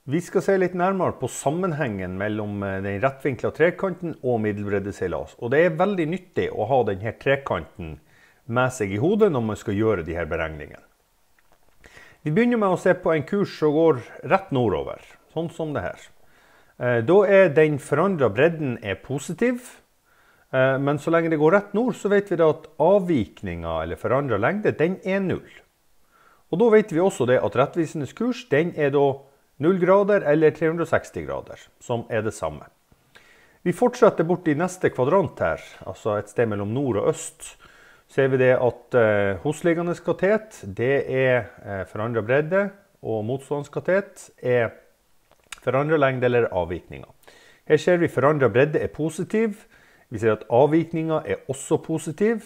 Vi skal se litt nærmere på sammenhengen mellom den rettvinkla trekanten og middelbreddeseilas. Og det er veldig nyttig å ha denne trekanten med seg i hodet når man skal gjøre de her beregningene. Vi begynner med å se på en kurs som går rett nordover, sånn som det her. Da er den forandrede bredden positiv, men så lenge det går rett nord, så vet vi da at avvikningen, eller forandret lengde, den er 0. Og da vet vi også det at rettvisende kurs, den er da 0 grader eller 360 grader, som er det samme. Vi fortsetter bort i neste kvadrant her, altså et sted mellom nord og øst. Ser vi det at hosliggende katet, det er forandret bredde, og motstående katet er forandret lengde eller avvikninger. Her ser vi forandret bredde er positiv, vi ser at avvikningen er også positiv,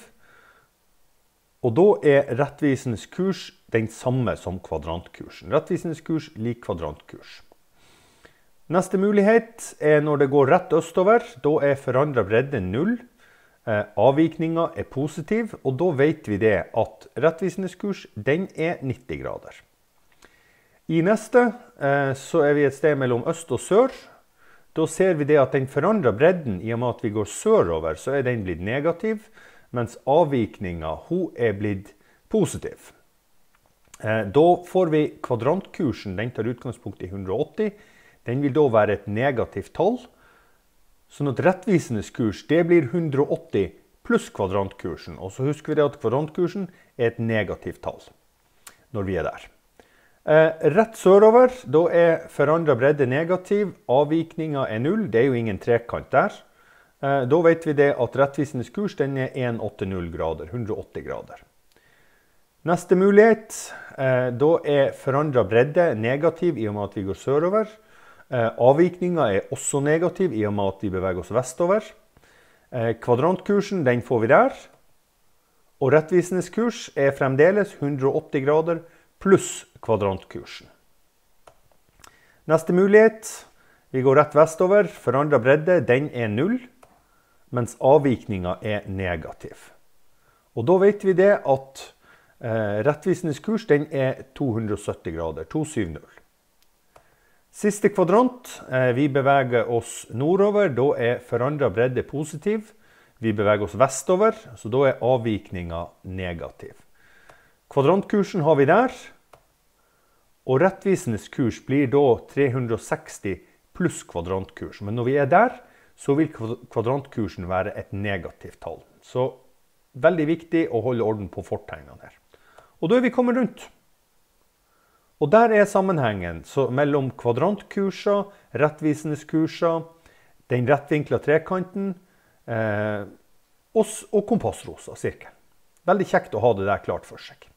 og da er rettvisende kurs den samme som kvadrantkursen. Rettvisende kurs lik kvadrantkurs. Neste mulighet er når det går rett østover, da er forandret bredde 0, avvikningen er positiv, og da vet vi det at rettvisende kurs, den er 90 grader. I neste så er vi et sted mellom øst og sør. Da ser vi det at den forandrede bredden, i og med at vi går sørover, så er den blitt negativ, mens avvikningen hun er blitt positiv. Da får vi kvadrantkursen, den tar utgangspunkt i 180. Den vil da være et negativt tall. Sånn at rettvisende kurs, det blir 180 pluss kvadrantkursen. Og så husker vi det at kvadrantkursen er et negativt tall når vi er der. Rett sørover, da er forandret bredde negativ, avvikningen er 0, det er jo ingen trekant der. Da vet vi det at rettvisende kurs, den er 180 grader, 180 grader. Neste mulighet, da er forandret bredde negativ i og med at vi går sørover. Avvikningen er også negativ i og med at vi beveger oss vestover. Kvadrantkursen, den får vi der. Og rettvisende kurs er fremdeles 180 grader pluss kvadrantkursen. Neste mulighet, vi går rett vestover. Forandret bredde, den er 0, mens avvikningen er negativ. Og da vet vi det at rettvisende kurs, den er 270 grader, 270. Siste kvadrant, vi beveger oss nordover, da er forandret bredde positiv. Vi beveger oss vestover, så da er avvikningen negativ. Kvadrantkursen har vi der, og rettvisende kurs blir da 360 pluss kvadrantkurs. Men når vi er der, så vil kvadrantkursen være et negativt tall. Så veldig viktig å holde orden på fortegnene her. Og da er vi kommet rundt. Og der er sammenhengen mellom kvadrantkurser, rettvisende kurser, den rettvinkla trekanten og kompassrosa sirkel. Veldig kjekt å ha det der klart for seg.